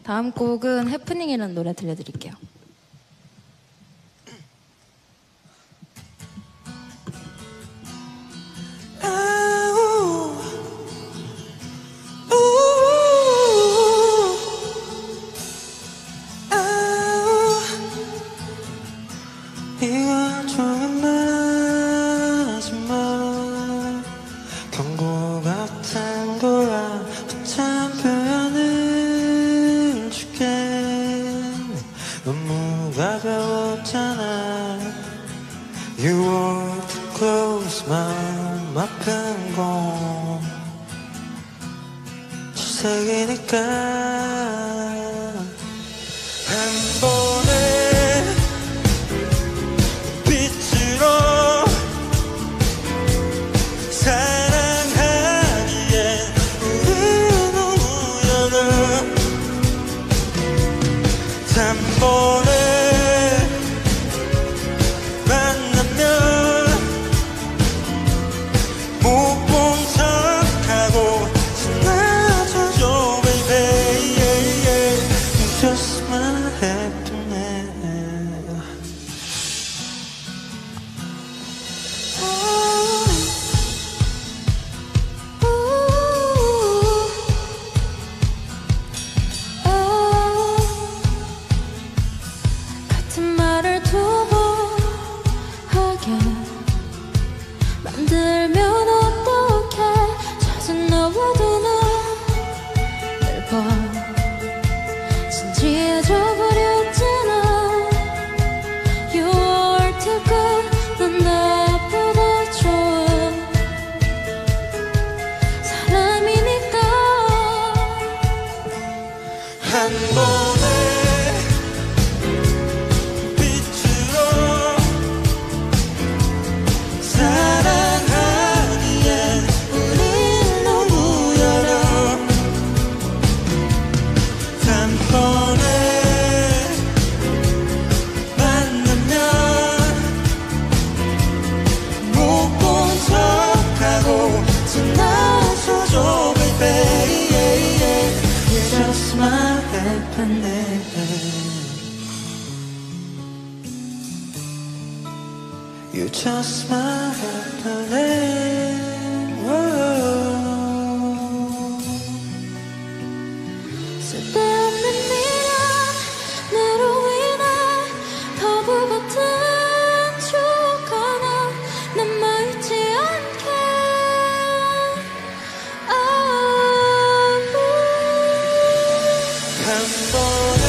다음 곡은 해프닝이라는 노래 들려드릴게요. 이건 조금 마지막 경고 같은 거야. 참 표현을 줄게. 너무 가벼웠잖아. You were too close, 마음 아픈 건 주색이니까. 한 번에 한 번에 만나면 못 본 척하고 지나쳐줘 baby. You're just my happiness. 만들면 어떡해. 젖은 너와도 날 봐. 진지해져 버렸잖아. You are too good. 넌 나보다 좋은 사람이니까. 한 번에 You're just my happiness. 쓸데없는 미련 나로 인해 바보 같은 추억 하나 남아있지 않게. 한 번에